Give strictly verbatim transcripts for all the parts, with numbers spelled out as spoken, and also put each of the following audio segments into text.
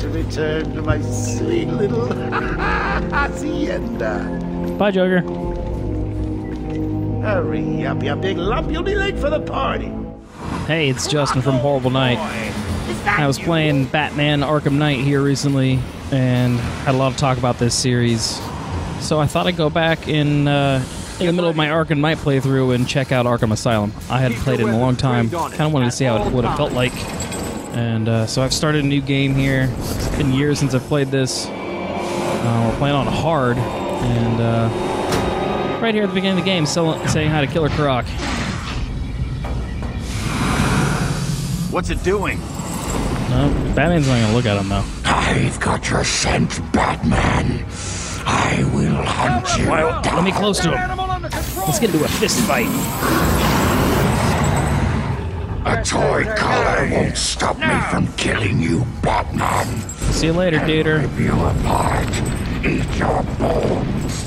to return to my sweet little hacienda. Bye, Joker. Hurry up, you big lump. You'll be late for the party. Hey, it's Justin from Horrible Night. I was playing Batman Arkham Knight here recently, and had a lot of talk about this series. So I thought I'd go back in, uh, in the middle of my Arkham Knight playthrough and check out Arkham Asylum. I hadn't played it in a long time. Kind of wanted to see how it, what it felt like. And uh, so I've started a new game here. It's been years since I've played this. Uh, we're playing on hard, and uh, right here at the beginning of the game, sell, saying hi to Killer Croc. What's it doing? No, Batman's not gonna look at him though. I've got your scent, Batman. I will hunt you Well, down. let me close to him. Let's get into a fist fight. A toy collar won't stop me from killing you, Batman. See you later, Gator. Rip you apart. Eat your bones.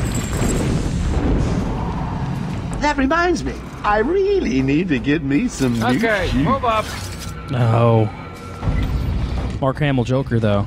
That reminds me, I really need to get me some new Okay, shoes. move up. No. Mark Hamill Joker, though.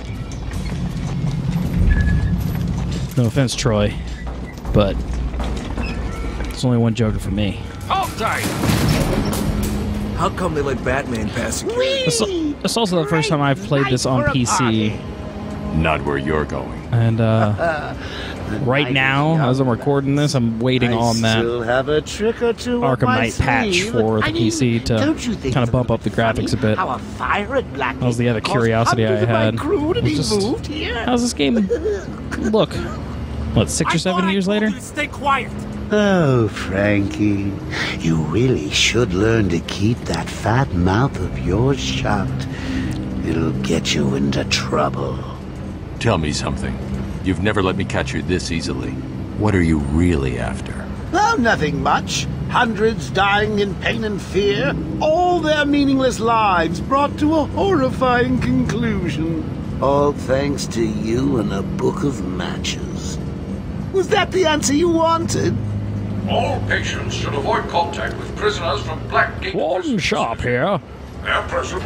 No offense, Troy, but there's only one Joker for me. Hold tight. How come they let Batman pass security? It's, it's also the first time I've played this on P C. Not where you're going. And uh, right now, as I'm recording this, I'm waiting I on that still have a trick or two up Arkham my Knight patch sleeve. for the I P C mean, to don't you think kind of it's bump up the funny graphics a bit. How a fire at Black That was the other caused curiosity I hundreds of my had. crew to be Just- moved here. How's this game look? What, six or seven years later? Stay quiet. Oh, Frankie, you really should learn to keep that fat mouth of yours shut. It'll get you into trouble. Tell me something. You've never let me catch you this easily. What are you really after? Oh, nothing much. Hundreds dying in pain and fear. All their meaningless lives brought to a horrifying conclusion. All thanks to you and a book of matches. Was that the answer you wanted? All patients should avoid contact with prisoners from Blackgate. Warden Sharp here. Their presence.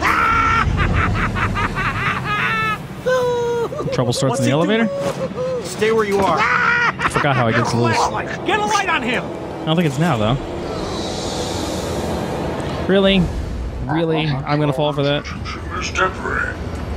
Trouble starts in the What's he elevator? Stay where you are. I forgot how it gets loose. Get a light on him. I don't think it's now, though. Really? Really? I'm gonna fall for that? It's temporary.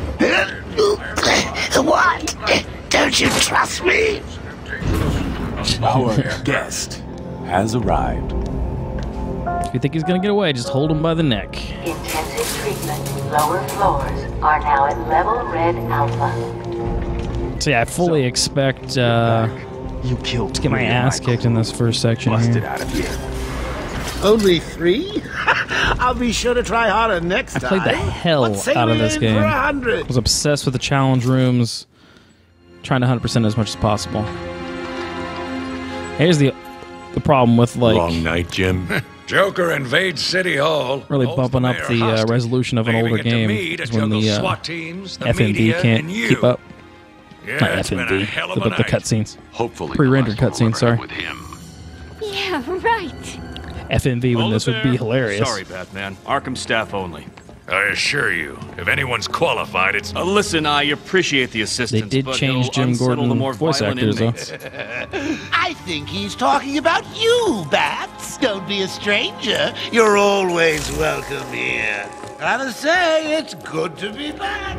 What? Don't you trust me? Our guest has arrived. If you think he's gonna get away, just hold him by the neck. Intensive treatment. Lower floors are now at level red alpha. So yeah, I fully expect uh, You killed to get my ass kicked in this first section Busted here. out of here. Only three? I'll be sure to try harder next I time. played the hell Let's say out of we're this in game. For a I hundred. was obsessed with the challenge rooms, trying to one hundred percent as much as possible. Here's the the problem with like Long night, Jim. Joker invades City Hall. really holds bumping up mayor the uh, hostage, resolution of an leaving older it to game me to is when juggle the uh, SWAT teams, the F M V media, can't and you. keep up. Yeah, Not it's been a F M V, hell of the, a but the night. cutscenes. Hopefully, Pre-rendered cutscenes, sorry. With him. Yeah, right. F M V when Hold this it would be there. hilarious. Sorry, Batman. Arkham staff only. I assure you, if anyone's qualified, it's... Uh, listen, I appreciate the assistance. They did but change it'll Jim unsettle Gordon the more voice violent actors, though. inmates. I think he's talking about you, Bats. Don't be a stranger. You're always welcome here. Gotta say, it's good to be back.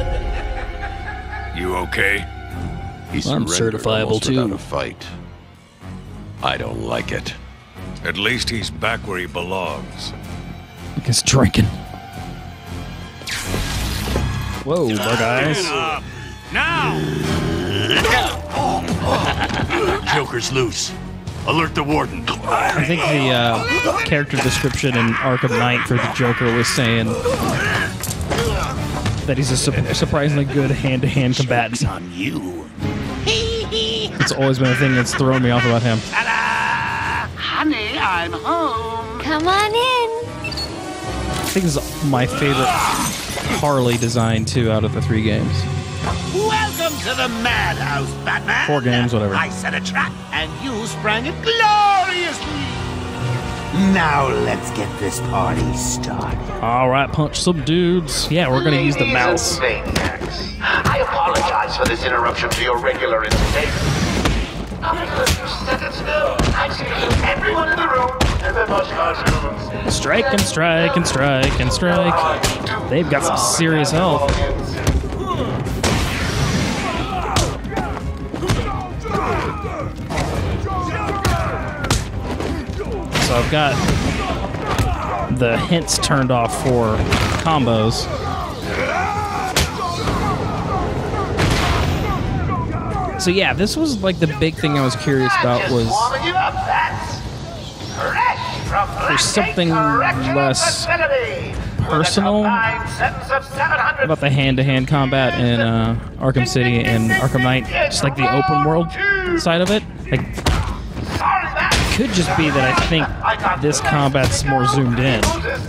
You okay? He's I'm surrendered certifiable, almost too. without a fight. I don't like it. At least he's back where he belongs. He's drinking. Whoa, bug eyes. Uh, now! Joker's loose. Alert the warden. I think the uh, character description in Arkham Knight for the Joker was saying that he's a su surprisingly good hand-to-hand combatant. On you. It's always been a thing that's thrown me off about him. Ta-da! Honey, I'm home. Come on in. I think this is my favorite Harley design, too, out of the three games. Welcome to the madhouse, Batman. Four games, whatever. I set a trap, and you sprang it gloriously. Now let's get this party started. All right, punch some dudes. Yeah, we're gonna use the mouse. Maniacs. I apologize for this interruption to your regular entertainment. I've seen everyone in the room, and then much cartoons. Strike and strike and strike and strike. They've got some serious health. So I've got the hints turned off for combos. So yeah, this was like the big thing I was curious about was there's something less personal about the hand-to-hand combat in uh, Arkham City and Arkham Knight, just like the open world side of it. Like, it could just be that I think this combat's more zoomed in.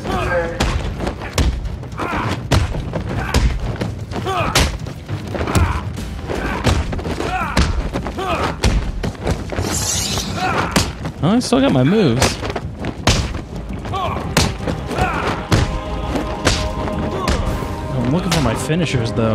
Oh, I still got my moves. I'm looking for my finishers, though.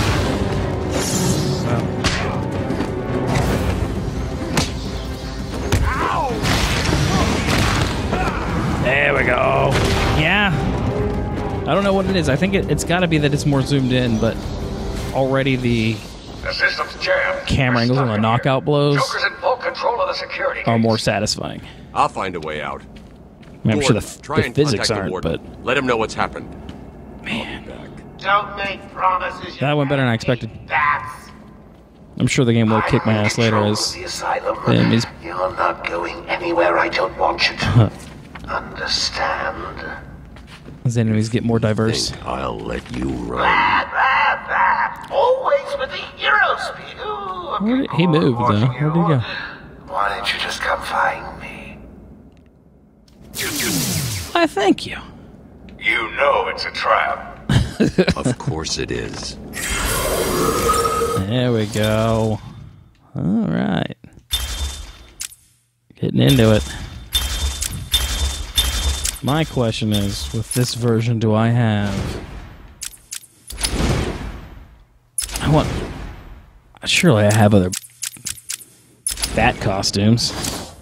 There we go. Yeah. I don't know what it is. I think it, it's got to be that it's more zoomed in, but already the camera angles and the knockout blows are more satisfying. I'll find a way out. I mean, I'm sure the, Try the and physics contact the aren't, warden. but Let him know what's happened. man, Don't make promises. that went better than I expected. I'm sure the game will kick my ass later as the enemies. You're not going anywhere I don't want you to. Understand? As the enemies get more diverse. Think I'll let you run. Always with the hero speed. Ooh, Where did, he moved, though. Where did he go? Why don't you just come find me? Why, thank you. You know it's a trap. Of course it is. There we go. All right. Getting into it. My question is, with this version, do I have... I want... Surely I have other bat costumes.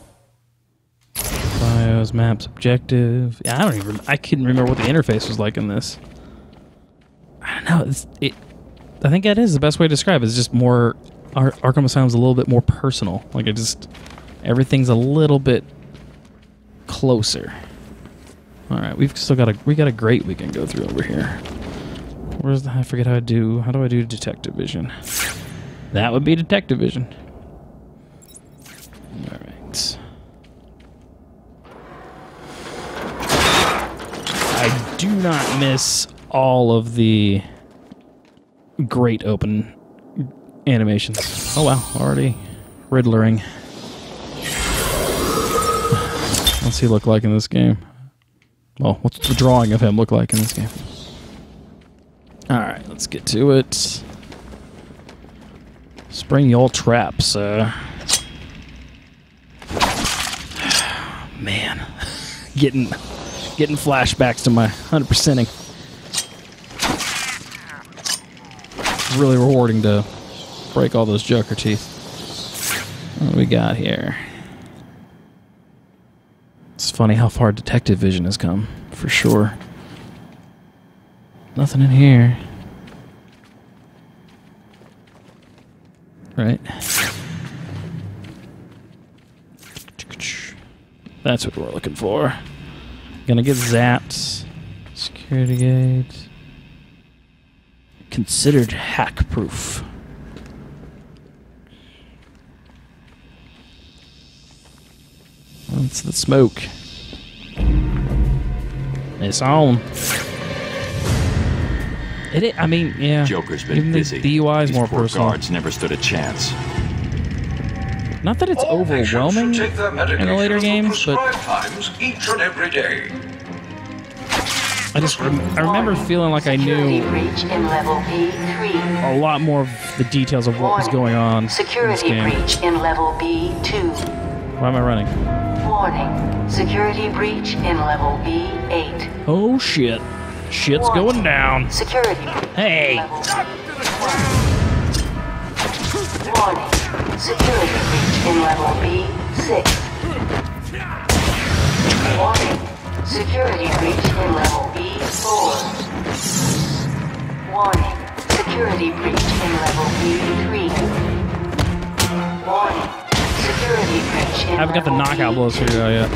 Bios, maps, objective... Yeah, I don't even... I couldn't remember what the interface was like in this. I don't know. It's, it, I think that is the best way to describe it. It's just more... Ar Arkham Asylum's a little bit more personal. Like, it just... Everything's a little bit closer. All right, we've still got a we got a grate we can go through over here. Where's the? I forget how I do. How do I do detective vision? That would be detective vision. All right. I do not miss all of the great open animations. Oh wow, already Riddlering. What's he look like in this game? Well, what's the drawing of him look like in this game? Alright, let's get to it. Spring your traps, uh. Man. getting getting flashbacks to my one hundred percenting. Really rewarding to break all those Joker teeth. What do we got here? It's funny how far detective vision has come, for sure. Nothing in here. Right? That's what we're looking for. Gonna get zapped. Security gate. Considered hack-proof. That's the smoke. It's on. It, it I mean, yeah. Joker's been even busy. The D U I is These more poor personal. guards never stood a chance. Not that it's All overwhelming take their in the later medications games, at but prescribed times each and every day. I just rem I remember feeling like I knew breach in level B three. a lot more of the details of what was going on Security in this game. breach in level B two. Why am I running? Warning. Security breach in level B eight. Oh shit. Shit's Warning. going down. Security. Hey. Level Warning. Security breach in level B six. Warning. Security breach in level B four. Warning. Security breach in level B three. Warning. Security breach in I haven't got the level knockout B blows figured out yet.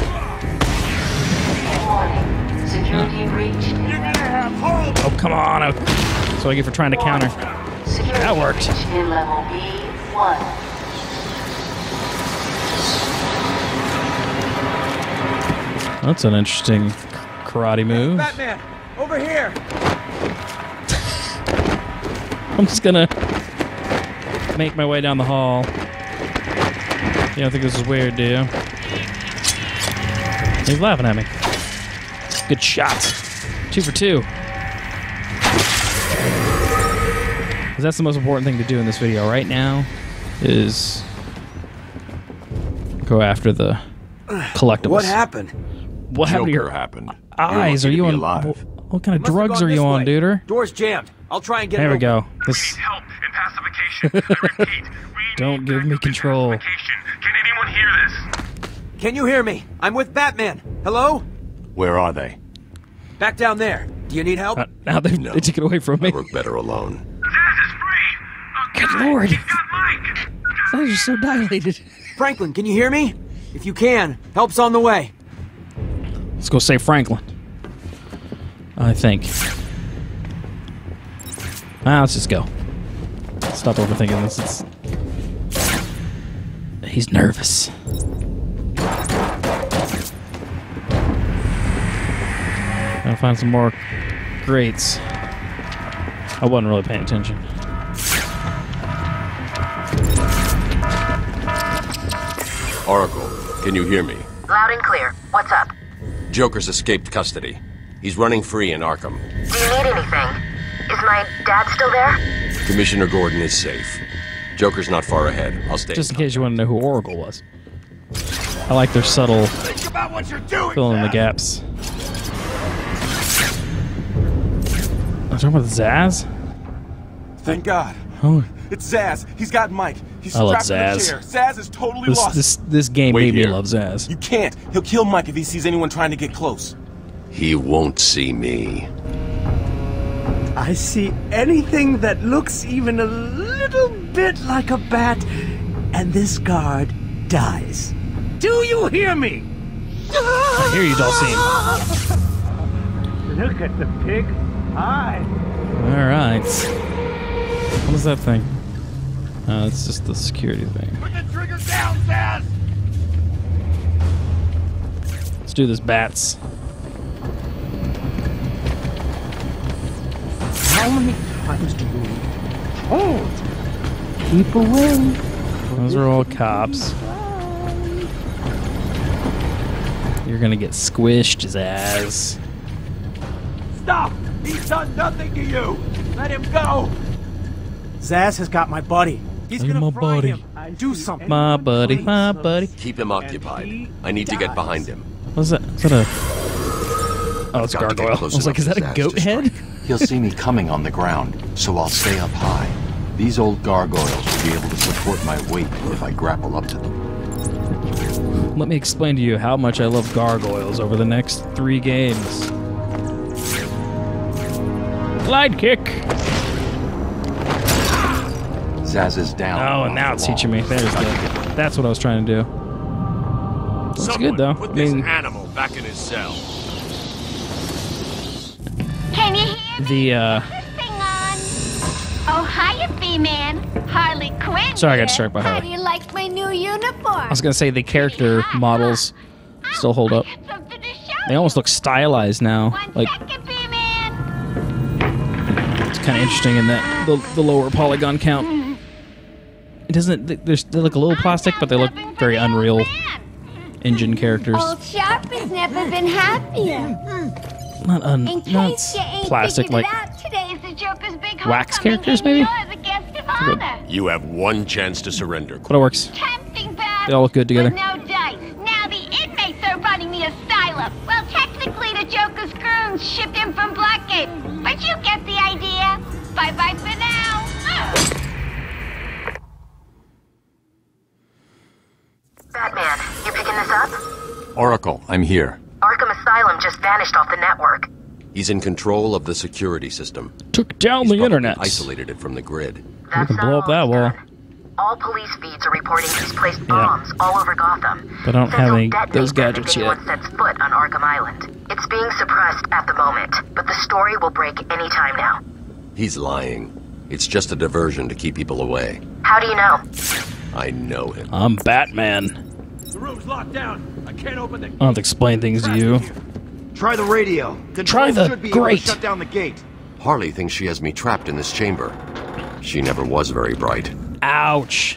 Warning. Security breach in Oh, come on. Oh. That's what I get for trying to counter. Security That worked. breach in level B one. That's an interesting karate move. Batman, over here. I'm just gonna make my way down the hall. You don't think this is weird, do you? He's laughing at me. Good shots. Two for two. Because that's the most important thing to do in this video right now is go after the collectibles. What happened? What happened to Joker your happened. eyes? You're Are you lucky on? to be alive. What, what kind of Must have drugs gone are you this on, way. duder? Door's jammed. I'll try and get There it we open. go. This, Help in pacification. I repeat, we don't need give me backup in control. pacification. Can anyone hear this? Can you hear me? I'm with Batman. Hello? Where are they? Back down there. Do you need help? Uh, now they, No. they took it away from me. I work better alone. Zaz is free. Oh, Good God, lord. He's got Mike. Eyes are so dilated. Franklin, can you hear me? If you can, help's on the way. Let's go save Franklin. I think. Ah, let's just go. Stop overthinking this. It's... He's nervous. Gotta find some more grates. I wasn't really paying attention. Oracle, can you hear me? Loud and clear. What's up? Joker's escaped custody. He's running free in Arkham. Do you need anything? Is my dad still there? Commissioner Gordon is safe. Joker's not far ahead. I'll stay. Just in case you want to know who Oracle was. I like their subtle Think about what you're doing, filling in the gaps. I'm talking about Zaz? Thank God. Oh, It's Zaz. He's got Mike. He's I love strapped in Zaz. the chair. Zaz is totally this, lost. this, this game Wait made here. me love Zaz. You can't. He'll kill Mike if he sees anyone trying to get close. He won't see me. I see anything that looks even a little bit like a bat, and this guard dies. Do you hear me? I hear you, Dulcine. Look at the pig eye. Alright. What is that thing? Uh, it's just the security thing. Put the trigger down, Zaz! Let's do this, bats. How many times do you need told? Keep away. Those are all cops. You're gonna get squished, Zaz. Stop! He's done nothing to you! Let him go! Zaz has got my buddy. He's Hey, gonna my fry buddy. him. Do something. My buddy, my buddy. Keep him occupied. I need to get behind him. What's that? Is that a... Oh, it's a Got to get gargoyle. I close was like, is enough that a for Zaz goat to head? strike. He'll see me coming on the ground, so I'll stay up high. These old gargoyles will be able to support my weight if I grapple up to them. Let me explain to you how much I love gargoyles over the next three games. Glide kick! Zaz is down. Oh, and along now the it's wall. teaching me. There's the... That's what I was trying to do. That's Someone good, though. Put I mean, this animal back in his cell. Can you hear the, uh... thing on? Oh, hiya, B-Man. Harley Quinn. Sorry, I got here. distracted by How Harley. do you like my new uniform? I was gonna say the character models still hold up. Something to show They almost look stylized now. One Like, second, B-Man. it's kind of interesting in that the, the lower polygon count. It doesn't. they- They're, they look a little plastic, but they look very Unreal Engine characters. Old Sharp has never been happier. Not un, In not case you ain't plastic figured like it out, today is the Joker's big wax homecoming, characters, and maybe? you're the guest of honor. You have one chance to surrender. But it works. Tempting bad, They all look good together. but no dice. Oracle, I'm here. Arkham Asylum just vanished off the network. He's in control of the security system. Took down He's the internet. Isolated it from the grid. We can blow up that wall. All police feeds are reporting he's placed bombs yeah. all over Gotham. But I don't have any those gadgets yet. Anyone sets foot on Arkham Island. It's being suppressed at the moment, but the story will break any time now. He's lying. It's just a diversion to keep people away. How do you know? I know him. I'm Batman. The room's locked down. I can't open the I don't have to explain things to you. Try the radio. Control Try the should be grate. Able to shut down the gate. Harley thinks she has me trapped in this chamber. She never was very bright. Ouch.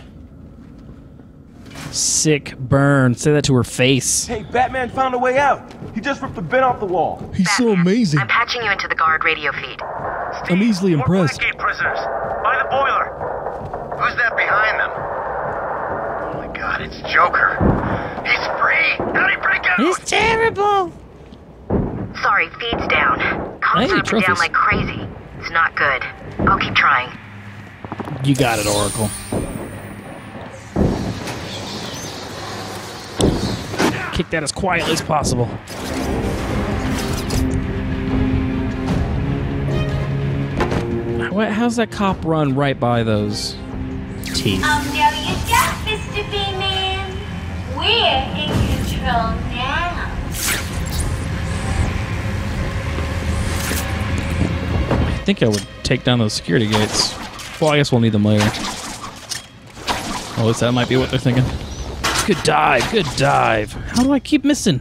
Sick burn. Say that to her face. Hey, Batman found a way out. He just ripped the bin off the wall. He's so amazing. I'm patching you into the guard radio feed. I'm easily impressed. Blackgate prisoners. By the boiler. Who's that behind them? Oh my god, it's Joker. He's free! How'd he break out? He's terrible! Sorry, feed's down. Comms Hey, are down trophies. like crazy. It's not good. I'll keep trying. You got it, Oracle. Kick that as quietly as possible. What, how's that cop run right by those teeth? Um, now you got, Mister B-Man. We're in control now. I think I would take down those security gates. Well, I guess we'll need them later. At least that might be what they're thinking. Good dive, good dive. How do I keep missing?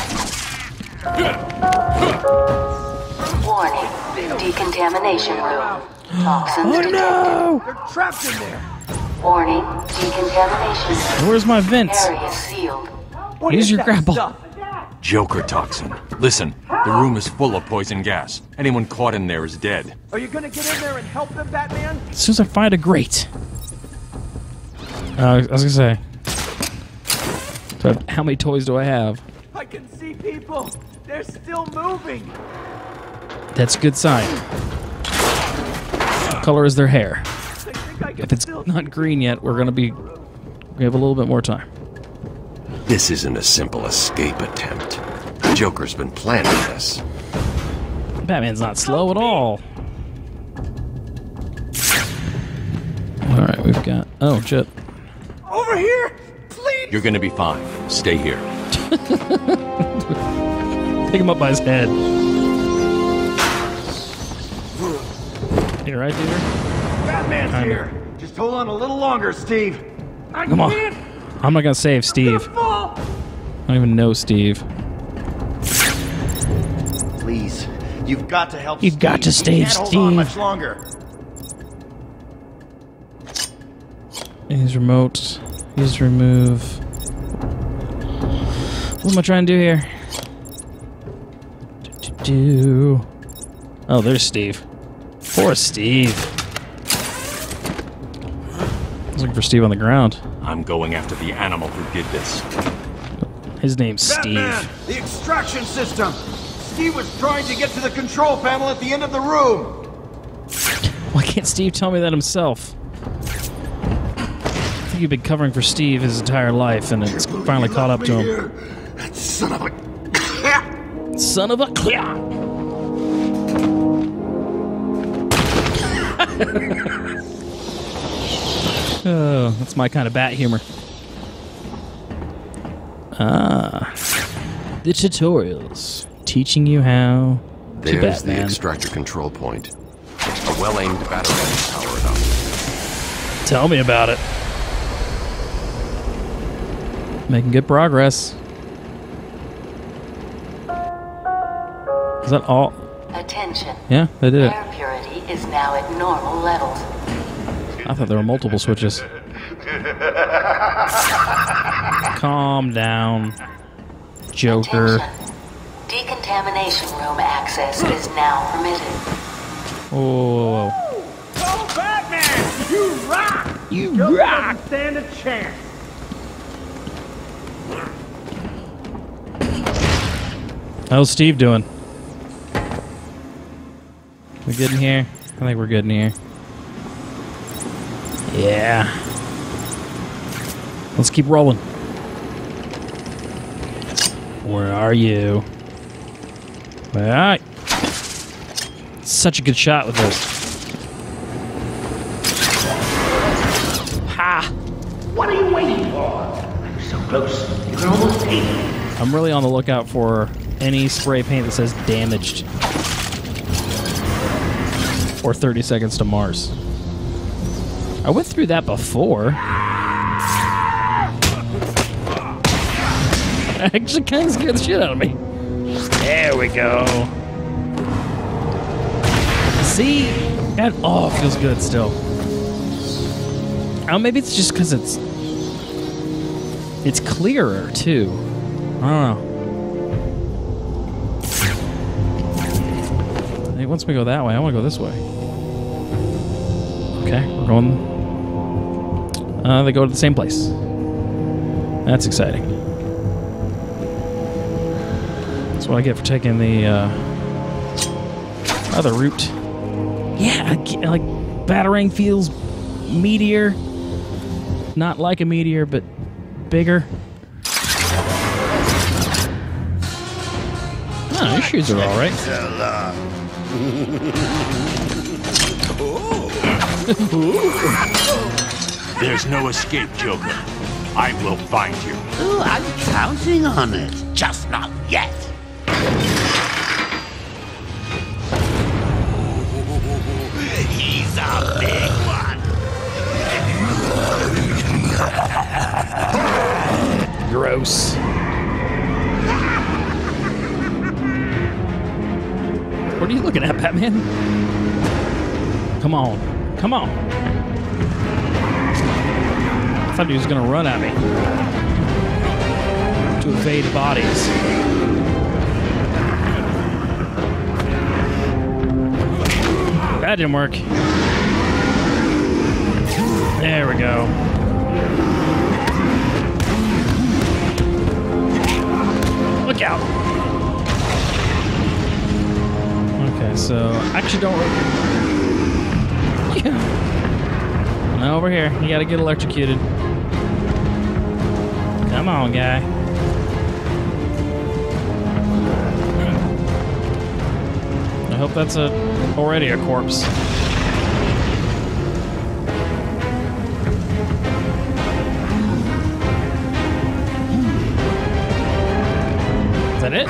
Warning, decontamination room. Toxins Oh detected. no! They're trapped in there. Warning, decontamination zone. Where's my vents? Area sealed. What Use is your that grapple. stuff? Joker toxin. Listen, the room is full of poison gas. Anyone caught in there is dead. Are you gonna get in there and help them, Batman? As soon as I find a grate. Uh, I was gonna say. So how many toys do I have? I can see people. They're still moving. That's a good sign. What color is their hair? If it's not green yet, we're gonna be. We have a little bit more time. This isn't a simple escape attempt. The Joker's been planning this. Batman's not slow at all. Alright, we've got... Oh, shit. Over here! Please! You're gonna be fine. Stay here. Pick him up by his head. You right, Peter? Batman's I'm- here. Just hold on a little longer, Steve. I Come on. can't. I'm not gonna save Steve. Fall. I don't even know Steve. Please, you've got to help. You've Steve. got to He save can't hold on Steve. much longer. Use remote. Use remove. What am I trying to do here? Do, do, do. Oh, there's Steve. Poor Steve. I was looking for Steve on the ground. I'm going after the animal who did this. His name's Batman, Steve. the extraction system. Steve was trying to get to the control panel at the end of the room. Why can't Steve tell me that himself? I think you've been covering for Steve his entire life, and it's finally caught up to him. That son of a... Son of a clear. Oh, that's my kind of bat humor. Ah, the tutorials teaching you how to There's the Batman. extractor control point. A well-aimed battery is powered up. Tell me about it. Making good progress. Is that all? Attention. Yeah, they did it. Air purity is now at normal levels. I thought there were multiple switches. Calm down, Joker. Attention. Decontamination room access is now permitted. Oh, Oh, Batman! You rock! you Joker rock! doesn't stand a chance. How's Steve doing? We good in here? I think we're good in here. Yeah. Let's keep rolling. Where are you? Where are you? Such a good shot with this. Ha! What are you waiting for? I'm so close, you can almost taste it. I'm really on the lookout for any spray paint that says damaged. Or thirty seconds to Mars. I went through that before. That actually kind of scared the shit out of me. There we go. See? That, oh, it feels good still. Oh, maybe it's just because it's... It's clearer, too. I don't know. It wants me to go that way. I want to go this way. Okay, we're going... Uh, they go to the same place. That's exciting. That's what I get for taking the uh, other route. Yeah, like Batarang feels meteor. Not like a meteor, but bigger. Oh, your shoes are all right. There's no escape, Joker. I will find you. Oh, I'm counting on it. Just not yet. He's a big one. Gross. What are you looking at, Batman? Come on. Come on. I thought he was going to run at me. To evade bodies. That didn't work. There we go. Look out. Okay, so I actually don't... Yeah. Now over here. You gotta get electrocuted. Come on, guy. I hope that's a already a corpse. Is that it?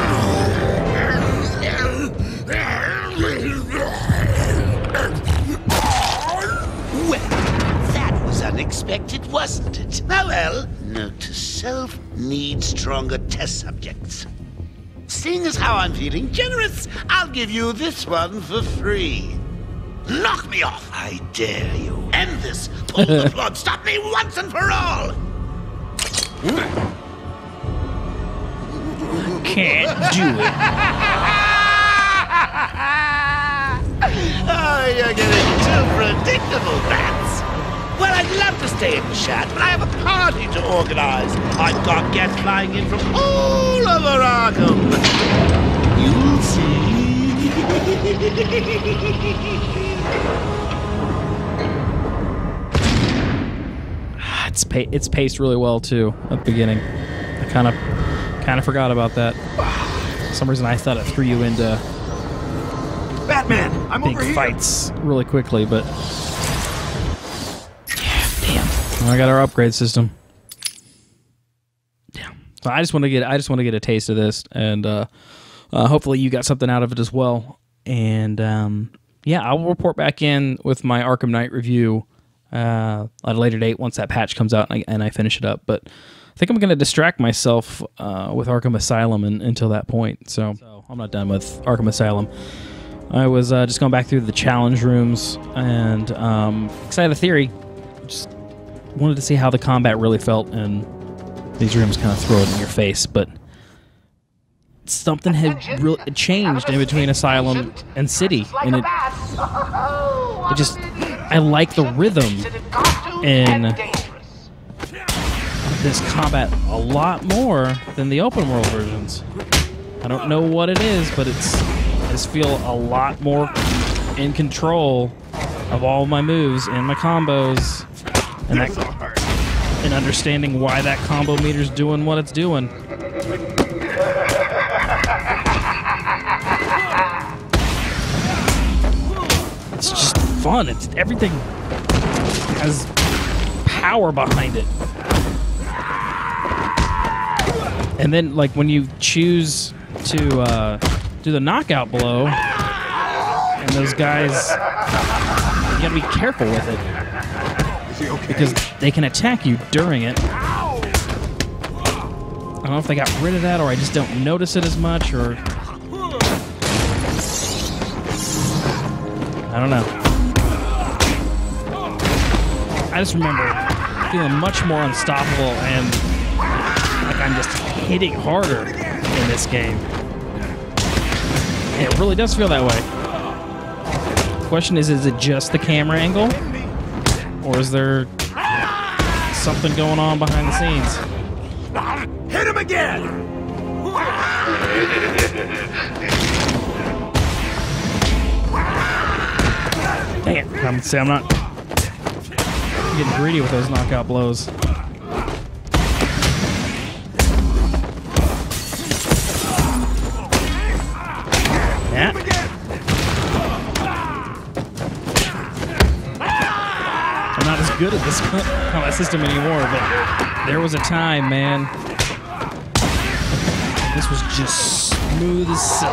Well, that was unexpected, wasn't it? Oh well, note to self, need stronger test subjects. Seeing as how I'm feeling generous, I'll give you this one for free. Knock me off, I dare you. End this. Pull the plug. Stop me once and for all. Can't do it. Oh, you're getting too predictable, Bats. Well, I'd love to stay and chat, but I have a party to organize. I've got guests flying in from all over Arkham. You'll see. It's pa it's paced really well too at the beginning. I kind of kind of forgot about that. For some reason I thought it threw you into Batman, I'm big over here. fights really quickly, but damn. I got our upgrade system. Damn. So I just want to get I just want to get a taste of this, and uh, uh, hopefully you got something out of it as well. And um, yeah, I'll report back in with my Arkham Knight review uh, at a later date once that patch comes out and I, and I finish it up. But I think I'm going to distract myself uh, with Arkham Asylum in, until that point. So, so I'm not done with Arkham Asylum. I was uh, just going back through the challenge rooms, and um, because I had a theory, just wanted to see how the combat really felt, and these rooms kind of throw it in your face, but something had really changed in between Asylum and City, and it, it just, I like the rhythm in this combat a lot more than the open world versions. I don't know what it is, but it's, I just feel a lot more in control of all my moves and my combos, and that, and understanding why that combo meter's doing what it's doing. fun. It's everything has power behind it. And then, like, when you choose to uh, do the knockout blow, and those guys, you gotta be careful with it. Is he okay? Because they can attack you during it. I don't know if they got rid of that, or I just don't notice it as much, or... I don't know. I just remember feeling much more unstoppable and like I'm just hitting harder in this game. And it really does feel that way. The question is, is it just the camera angle? Or is there something going on behind the scenes? Hit him again! Dang it. I'm, see, I'm not getting greedy with those knockout blows. Yeah. I'm not as good at this combat system anymore, but there was a time, man. This was just smooth as silk.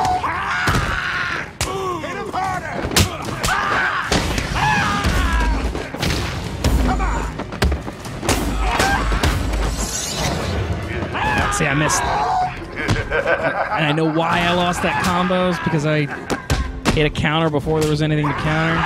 See, I missed. And I know why I lost that combos, because I hit a counter before there was anything to counter.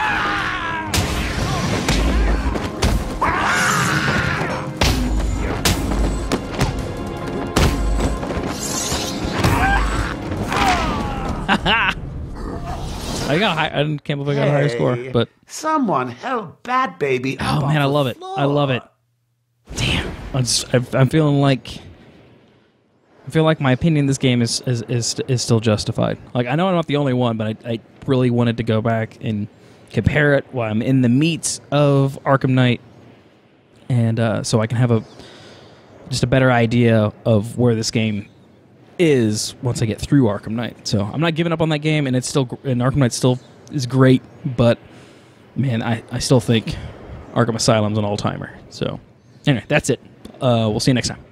I got a high, I can't believe I got a higher score, but someone held Bat Baby up oh man, I love it. I love it. Damn, I'm, just, I'm feeling like I feel like my opinion in this game is is, is is still justified. Like, I know I'm not the only one, but I, I really wanted to go back and compare it while I'm in the meat of Arkham Knight, and uh, so I can have a just a better idea of where this game is once I get through Arkham Knight. So I'm not giving up on that game, and it's still and Arkham Knight still is great, but man, I, I still think Arkham Asylum's an all-timer. So anyway, that's it. Uh, we'll see you next time.